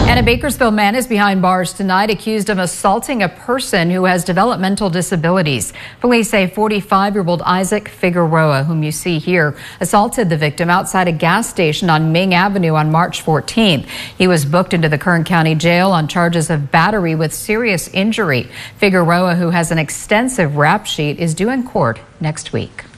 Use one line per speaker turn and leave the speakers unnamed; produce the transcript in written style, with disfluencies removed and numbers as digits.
And a Bakersfield man is behind bars tonight, accused of assaulting a person who has developmental disabilities. Police say 45-year-old Isaac Figueroa, whom you see here, assaulted the victim outside a gas station on Ming Avenue on March 14th. He was booked into the Kern County Jail on charges of battery with serious injury. Figueroa, who has an extensive rap sheet, is due in court next week.